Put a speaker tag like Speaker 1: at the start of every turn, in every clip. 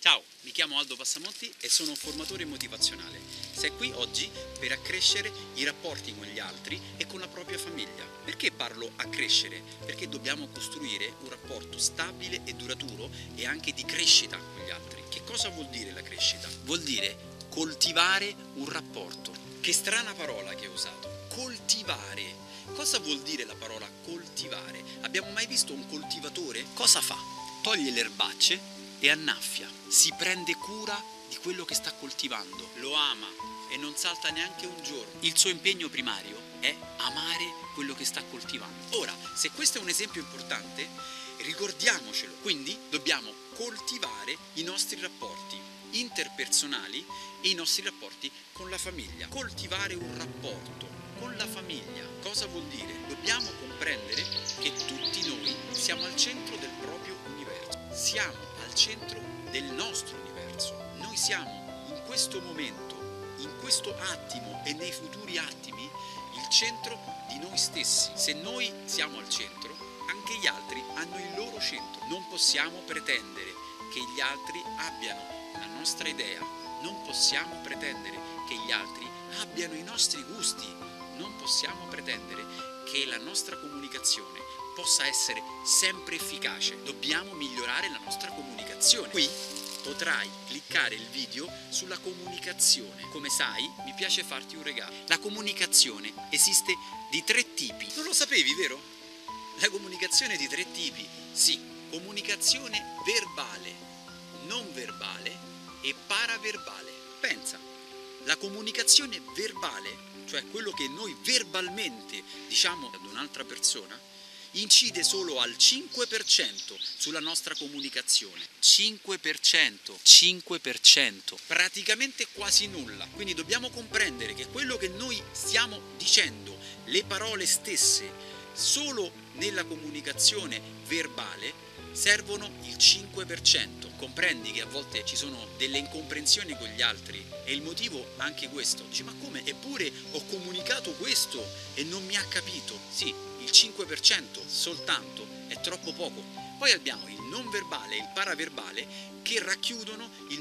Speaker 1: Ciao, mi chiamo Aldo Passamonti e sono un formatore motivazionale. Sei qui oggi per accrescere i rapporti con gli altri e con la propria famiglia. Perché parlo accrescere? Perché dobbiamo costruire un rapporto stabile e duraturo e anche di crescita con gli altri. Che cosa vuol dire la crescita? Vuol dire coltivare un rapporto. Che strana parola che ho usato. Coltivare. Cosa vuol dire la parola coltivare? Abbiamo mai visto un coltivatore? Cosa fa? Toglie le erbacce e annaffia, si prende cura di quello che sta coltivando, lo ama e non salta neanche un giorno. Il suo impegno primario è amare quello che sta coltivando. Ora, se questo è un esempio importante, ricordiamocelo. Quindi dobbiamo coltivare i nostri rapporti interpersonali e i nostri rapporti con la famiglia. Coltivare un rapporto con la famiglia. Cosa vuol dire? Dobbiamo comprendere che tutti noi siamo al centro del proprio universo. Siamo al centro del nostro universo. Noi siamo in questo momento, in questo attimo e nei futuri attimi il centro di noi stessi. Se noi siamo al centro, anche gli altri hanno il loro centro. Non possiamo pretendere che gli altri abbiano la nostra idea. Non possiamo pretendere che gli altri abbiano i nostri gusti. Non possiamo pretendere che la nostra comunicazione possa essere sempre efficace. Dobbiamo migliorare la nostra comunicazione. Qui potrai cliccare il video sulla comunicazione. Come sai, mi piace farti un regalo. La comunicazione esiste di 3 tipi. Non lo sapevi, vero? La comunicazione è di 3 tipi. Sì, comunicazione verbale, non verbale e paraverbale. Pensa, la comunicazione verbale, cioè quello che noi verbalmente diciamo ad un'altra persona, incide solo al 5% sulla nostra comunicazione. 5%, praticamente quasi nulla. Quindi dobbiamo comprendere che quello che noi stiamo dicendo, le parole stesse, solo nella comunicazione verbale servono il 5%. Comprendi che a volte ci sono delle incomprensioni con gli altri e il motivo anche questo. Dici, ma come? Eppure ho comunicato questo e non mi ha capito. Sì, il 5% soltanto è troppo poco. Poi abbiamo il non verbale e il paraverbale che racchiudono il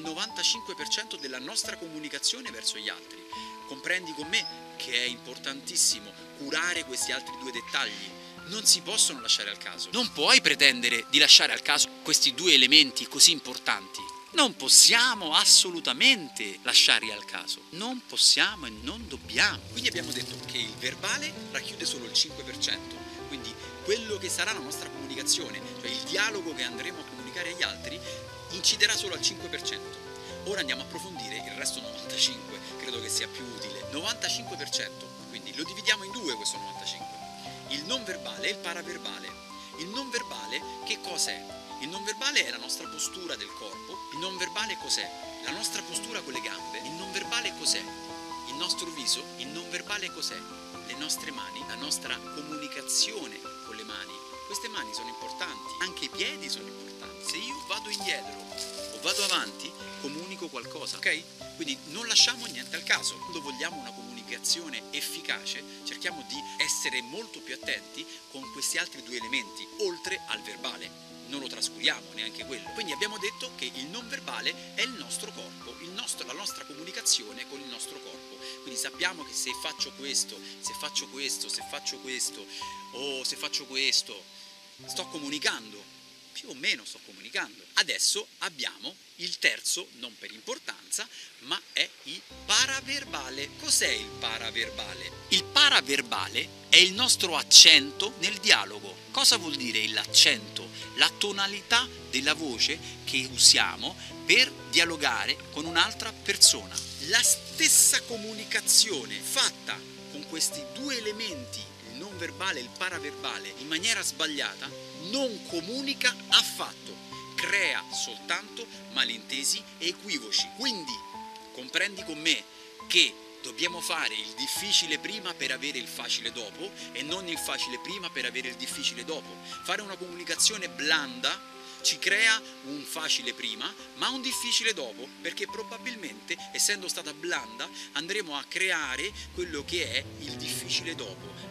Speaker 1: 95% della nostra comunicazione verso gli altri. Comprendi con me che è importantissimo curare questi altri 2 dettagli. Non si possono lasciare al caso. Non puoi pretendere di lasciare al caso questi 2 elementi così importanti. Non possiamo assolutamente lasciarli al caso. Non possiamo e non dobbiamo. Quindi abbiamo detto che il verbale racchiude solo il 5%. Quindi quello che sarà la nostra comunicazione, cioè il dialogo che andremo a comunicare agli altri, inciderà solo al 5%. Ora andiamo a approfondire il resto 95%, credo che sia più utile. 95%, quindi lo dividiamo in 2 questo 95%. Il non verbale e il paraverbale. Il non verbale che cos'è? Il non verbale è la nostra postura del corpo. Il non verbale cos'è? La nostra postura con le gambe. Il non verbale cos'è? Il nostro viso. Il non verbale cos'è? Le nostre mani, la nostra comunicazione con le mani. Queste mani sono importanti, anche i piedi sono importanti. Se io vado indietro o vado avanti, comunico qualcosa, ok? Quindi non lasciamo niente al caso. Quando vogliamo una comunicazione efficace, cerchiamo di essere molto più attenti con questi altri 2 elementi, oltre al verbale. Non lo trascuriamo, neanche quello. Quindi abbiamo detto che il non verbale è il nostro corpo, la nostra comunicazione con il nostro corpo. Quindi sappiamo che se faccio questo, se faccio questo, se faccio questo, o se faccio questo, sto comunicando. Più o meno sto comunicando. Adesso abbiamo il terzo, non per importanza, ma è il paraverbale. Cos'è il paraverbale? Il paraverbale è il nostro accento nel dialogo. Cosa vuol dire l'accento? La tonalità della voce che usiamo per dialogare con un'altra persona. La stessa comunicazione fatta con questi 2 elementi, il non verbale e il paraverbale, in maniera sbagliata, non comunica affatto, crea soltanto malintesi e equivoci. Quindi comprendi con me che dobbiamo fare il difficile prima per avere il facile dopo e non il facile prima per avere il difficile dopo. Fare una comunicazione blanda ci crea un facile prima ma un difficile dopo, perché probabilmente, essendo stata blanda, andremo a creare quello che è il difficile dopo.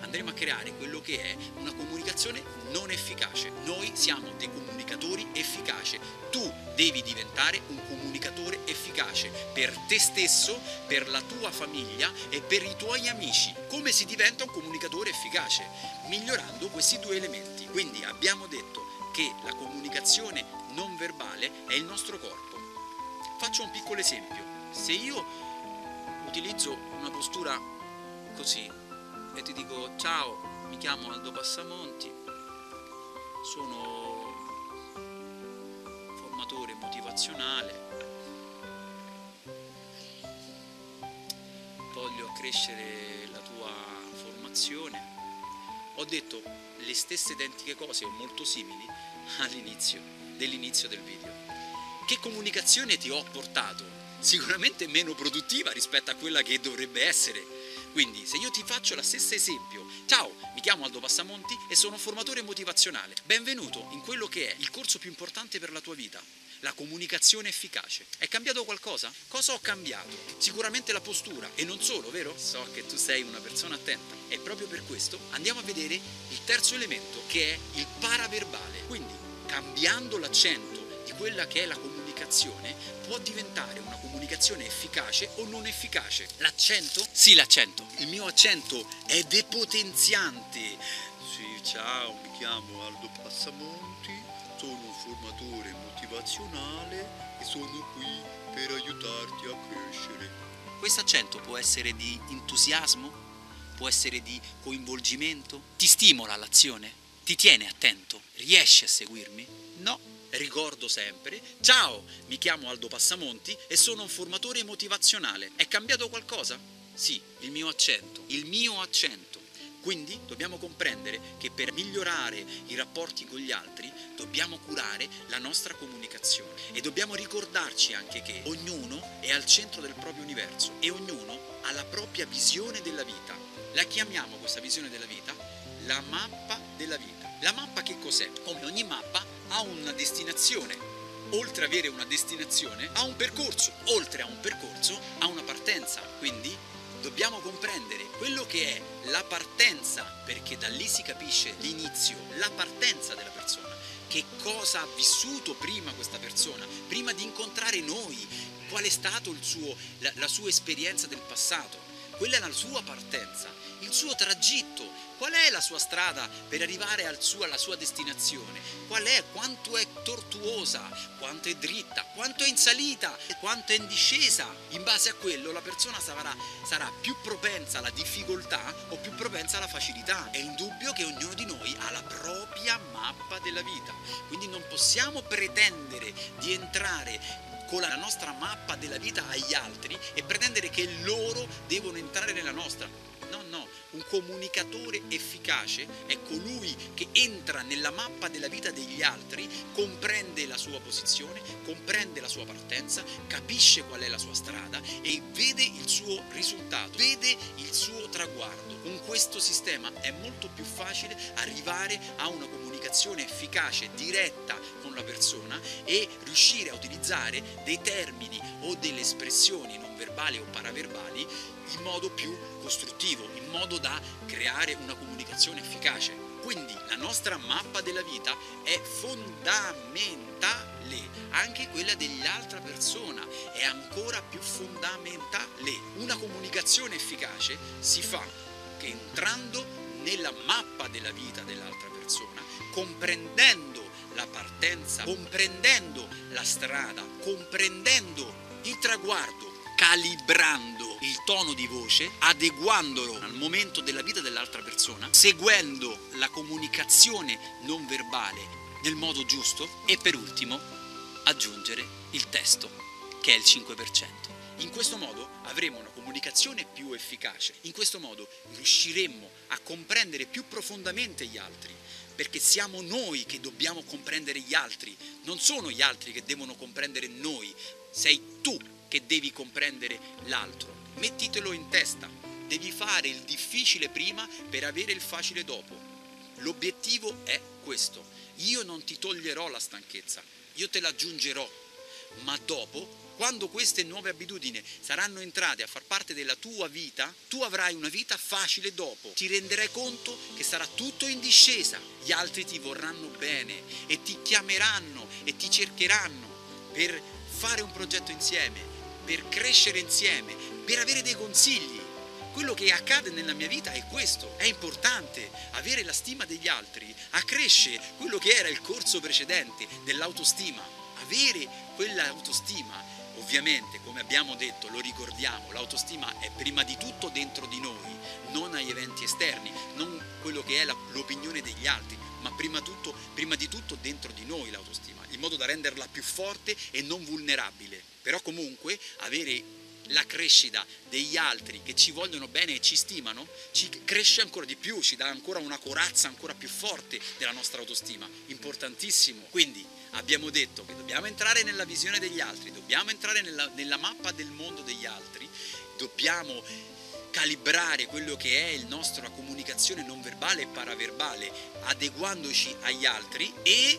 Speaker 1: andremo a creare quello che è una comunicazione non efficace. Noi siamo dei comunicatori efficaci. Tu devi diventare un comunicatore efficace per te stesso, per la tua famiglia e per i tuoi amici. Come si diventa un comunicatore efficace? Migliorando questi due elementi. Quindi abbiamo detto che la comunicazione non verbale è il nostro corpo. Faccio un piccolo esempio. Se io utilizzo una postura così e ti dico ciao, mi chiamo Aldo Passamonti, sono formatore motivazionale, voglio accrescere la tua formazione. Ho detto le stesse identiche cose o molto simili all'inizio del video. Che comunicazione ti ho portato? Sicuramente meno produttiva rispetto a quella che dovrebbe essere. Quindi se io ti faccio lo stesso esempio, ciao, mi chiamo Aldo Passamonti e sono formatore motivazionale, benvenuto in quello che è il corso più importante per la tua vita, la comunicazione efficace. È cambiato qualcosa? Cosa ho cambiato? Sicuramente la postura, e non solo, vero? So che tu sei una persona attenta, e proprio per questo andiamo a vedere il terzo elemento, che è il paraverbale. Quindi cambiando l'accento di quella che è la comunicazione può diventare una comunicazione efficace o non efficace. L'accento? Sì, l'accento. Il mio accento è depotenziante. Sì, ciao, mi chiamo Aldo Passamonti, sono un formatore motivazionale e sono qui per aiutarti a crescere. Questo accento può essere di entusiasmo, può essere di coinvolgimento, ti stimola all'azione, ti tiene attento, riesci a seguirmi? No. Ricordo sempre, ciao, mi chiamo Aldo Passamonti e sono un formatore motivazionale. È cambiato qualcosa? Sì, il mio accento. Quindi dobbiamo comprendere che per migliorare i rapporti con gli altri dobbiamo curare la nostra comunicazione e dobbiamo ricordarci anche che ognuno è al centro del proprio universo e ognuno ha la propria visione della vita. La chiamiamo questa visione della vita la mappa della vita. La mappa che cos'è? Come ogni mappa ha una destinazione, oltre ad avere una destinazione ha un percorso, oltre a un percorso ha una partenza, quindi dobbiamo comprendere quello che è la partenza, perché da lì si capisce l'inizio, la partenza della persona, che cosa ha vissuto prima questa persona, prima di incontrare noi, qual è stato la sua esperienza del passato. Quella è la sua partenza, il suo tragitto, qual è la sua strada per arrivare alla sua destinazione, quanto è tortuosa, quanto è dritta, quanto è in salita, quanto è in discesa. In base a quello la persona sarà più propensa alla difficoltà o più propensa alla facilità. È indubbio che ognuno di noi ha la propria mappa della vita, quindi non possiamo pretendere di entrare con la nostra mappa della vita agli altri e pretendere che loro devono entrare nella nostra. No, un comunicatore efficace è colui che entra nella mappa della vita degli altri, comprende la sua posizione, comprende la sua partenza, capisce qual è la sua strada e vede il suo risultato, vede il suo traguardo. Con questo sistema è molto più facile arrivare a una comunicazione efficace, diretta con la persona e riuscire a utilizzare dei termini o delle espressioni non verbali o paraverbali in modo più costruttivo, in modo da creare una comunicazione efficace. Quindi la nostra mappa della vita è fondamentale, anche quella dell'altra persona è ancora più fondamentale. Una comunicazione efficace si fa che entrando nella mappa della vita dell'altra persona, comprendendo la partenza, comprendendo la strada, comprendendo il traguardo, calibrando il tono di voce, adeguandolo al momento della vita dell'altra persona, seguendo la comunicazione non verbale nel modo giusto e per ultimo aggiungere il testo, che è il 5%. In questo modo avremo una comunicazione più efficace, in questo modo riusciremo a comprendere più profondamente gli altri, perché siamo noi che dobbiamo comprendere gli altri, non sono gli altri che devono comprendere noi, sei tu che devi comprendere l'altro. Mettitelo in testa, devi fare il difficile prima per avere il facile dopo. L'obiettivo è questo, io non ti toglierò la stanchezza, io te la aggiungerò, ma dopo Quando queste nuove abitudini saranno entrate a far parte della tua vita, tu avrai una vita facile dopo. Ti renderai conto che sarà tutto in discesa. Gli altri ti vorranno bene e ti chiameranno e ti cercheranno per fare un progetto insieme, per crescere insieme, per avere dei consigli. Quello che accade nella mia vita è questo, è importante avere la stima degli altri, accresce quello che era il corso precedente dell'autostima, avere quell'autostima. Ovviamente, come abbiamo detto, lo ricordiamo, l'autostima è prima di tutto dentro di noi, non agli eventi esterni, non quello che è l'opinione degli altri, ma prima di tutto dentro di noi l'autostima, in modo da renderla più forte e non vulnerabile. Però comunque avere la crescita degli altri che ci vogliono bene e ci stimano ci cresce ancora di più, ci dà ancora una corazza ancora più forte della nostra autostima, importantissimo. Quindi abbiamo detto che dobbiamo entrare nella visione degli altri, dobbiamo entrare nella mappa del mondo degli altri, dobbiamo calibrare quello che è la nostra comunicazione non verbale e paraverbale, adeguandoci agli altri e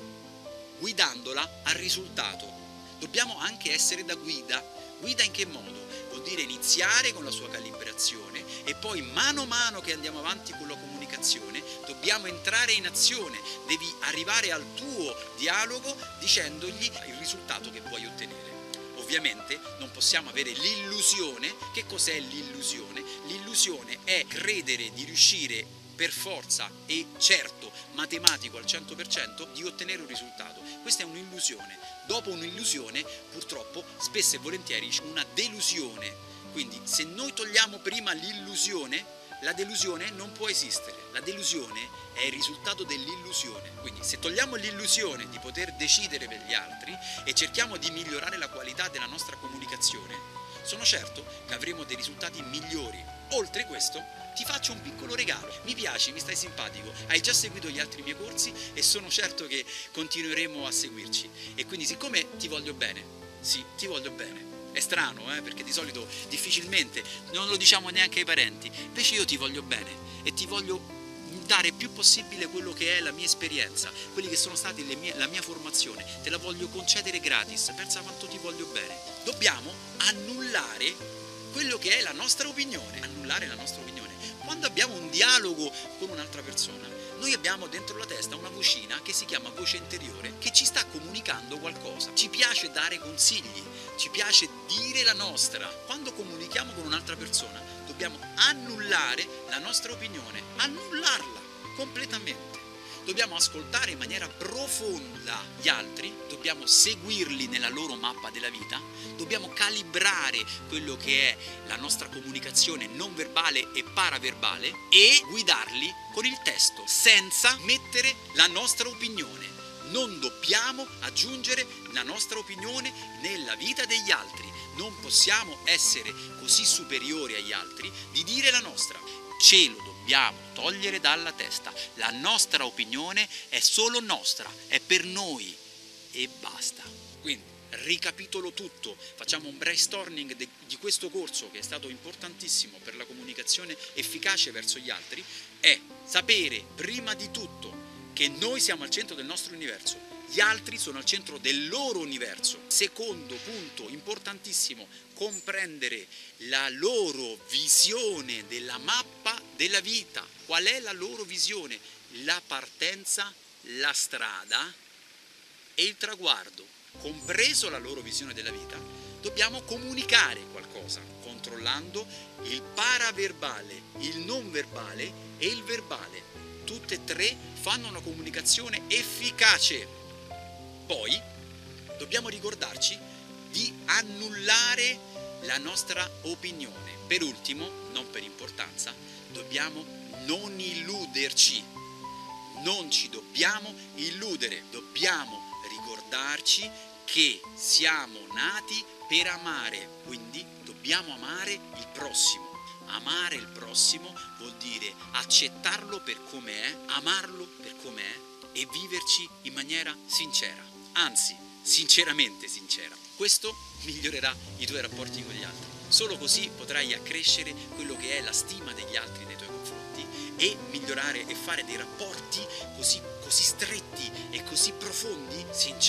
Speaker 1: guidandola al risultato. Dobbiamo anche essere da guida. Guida in che modo? Vuol dire iniziare con la sua calibrazione e poi mano a mano che andiamo avanti con la comunicazione dobbiamo entrare in azione, devi arrivare al tuo dialogo dicendogli il risultato che vuoi ottenere. Ovviamente non possiamo avere l'illusione. Che cos'è l'illusione? L'illusione è credere di riuscire per forza e certo, matematico al 100% di ottenere un risultato. Questa è un'illusione. Dopo un'illusione, purtroppo, spesso e volentieri c'è una delusione. Quindi, se noi togliamo prima l'illusione, la delusione non può esistere. La delusione è il risultato dell'illusione. Quindi, se togliamo l'illusione di poter decidere per gli altri e cerchiamo di migliorare la qualità della nostra comunicazione, sono certo che avremo dei risultati migliori. Oltre questo, ti faccio un piccolo regalo. Mi piaci, mi stai simpatico, hai già seguito gli altri miei corsi e sono certo che continueremo a seguirci. E quindi, siccome ti voglio bene, sì, ti voglio bene. È strano, perché di solito difficilmente non lo diciamo neanche ai parenti. Invece io ti voglio bene e ti voglio dare il più possibile quello che è la mia esperienza, quelli che sono stati la mia formazione. Te la voglio concedere gratis, pensa quanto ti voglio bene. Dobbiamo annullare quello che è la nostra opinione. Annullare la nostra opinione. Quando abbiamo un dialogo con un'altra persona, noi abbiamo dentro la testa una vocina che si chiama voce interiore, che ci sta comunicando qualcosa. Ci piace dare consigli, ci piace dire la nostra. Quando comunichiamo con un'altra persona, dobbiamo annullare la nostra opinione, annullarla completamente. Dobbiamo ascoltare in maniera profonda gli altri, dobbiamo seguirli nella loro mappa della vita, dobbiamo calibrare quello che è la nostra comunicazione non verbale e paraverbale e guidarli con il testo, senza mettere la nostra opinione. Non dobbiamo aggiungere la nostra opinione nella vita degli altri, non possiamo essere così superiori agli altri di dire la nostra. Ce lo dobbiamo togliere dalla testa. La nostra opinione è solo nostra, è per noi e basta. Quindi ricapitolo tutto, facciamo un brainstorming di questo corso che è stato importantissimo per la comunicazione efficace verso gli altri. È sapere prima di tutto che noi siamo al centro del nostro universo, gli altri sono al centro del loro universo. Secondo punto importantissimo, comprendere la loro visione della mappa della vita. Qual è la loro visione? La partenza, la strada e il traguardo. Compreso la loro visione della vita, dobbiamo comunicare qualcosa, controllando il paraverbale, il non verbale e il verbale. Tutte e tre fanno una comunicazione efficace. Poi dobbiamo ricordarci di annullare la nostra opinione. Per ultimo, non per importanza, dobbiamo non illuderci. Non ci dobbiamo illudere, dobbiamo ricordarci che siamo nati per amare, quindi dobbiamo amare il prossimo. Amare il prossimo vuol dire accettarlo per come è, amarlo per come è e viverci in maniera sincera, anzi sinceramente sincera. Questo migliorerà i tuoi rapporti con gli altri. Solo così potrai accrescere quello che è la stima degli altri nei tuoi confronti e migliorare e fare dei rapporti così stretti e così profondi, sinceri.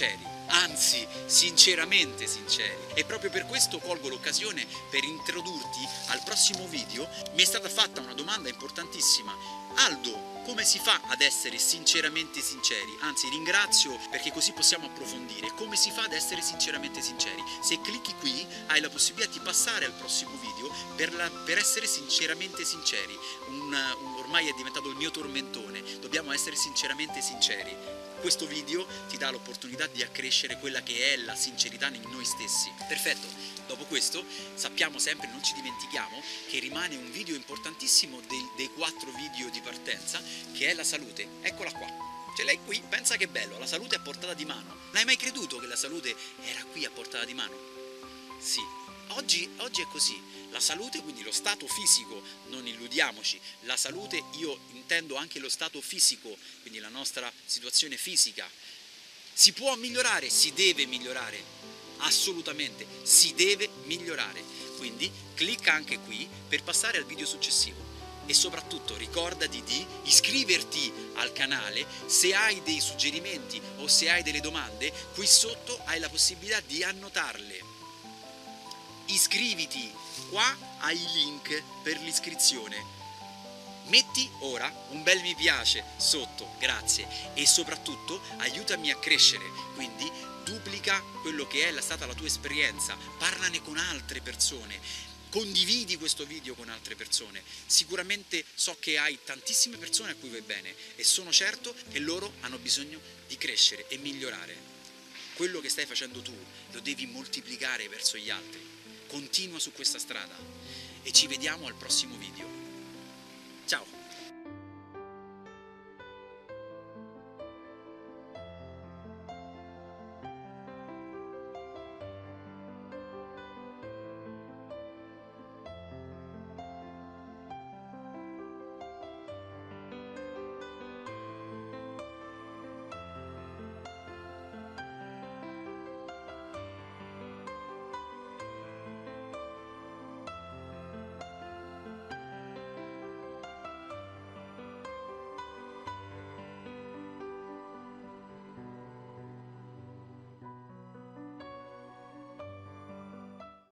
Speaker 1: anzi sinceramente sinceri. E proprio per questo colgo l'occasione per introdurti al prossimo video. Mi è stata fatta una domanda importantissima: Aldo, come si fa ad essere sinceramente sinceri? Anzi, ringrazio perché così possiamo approfondire. Come si fa ad essere sinceramente sinceri? Se clicchi qui hai la possibilità di passare al prossimo video per essere sinceramente sinceri. Ormai è diventato il mio tormentone. Dobbiamo essere sinceramente sinceri. Questo video ti dà l'opportunità di accrescere quella che è la sincerità in noi stessi. Perfetto, dopo questo sappiamo sempre, non ci dimentichiamo, che rimane un video importantissimo dei 4 video di partenza, che è la salute. Eccola qua. Ce l'hai qui, pensa che bello, la salute è a portata di mano. L'hai mai creduto che la salute era qui a portata di mano? Sì, oggi è così. La salute, quindi lo stato fisico, non illudiamoci, la salute io intendo anche lo stato fisico, quindi la nostra situazione fisica. Si può migliorare, si deve migliorare, assolutamente, si deve migliorare. Quindi clicca anche qui per passare al video successivo. E soprattutto ricordati di iscriverti al canale. Se hai dei suggerimenti o se hai delle domande, qui sotto hai la possibilità di annotarle. Iscriviti, qua hai i link per l'iscrizione. Metti ora un bel mi piace sotto, grazie, e soprattutto aiutami a crescere, quindi duplica quello che è stata la tua esperienza, parlane con altre persone, condividi questo video con altre persone. Sicuramente so che hai tantissime persone a cui vai bene e sono certo che loro hanno bisogno di crescere e migliorare. Quello che stai facendo tu lo devi moltiplicare verso gli altri. Continua su questa strada e ci vediamo al prossimo video. Ciao!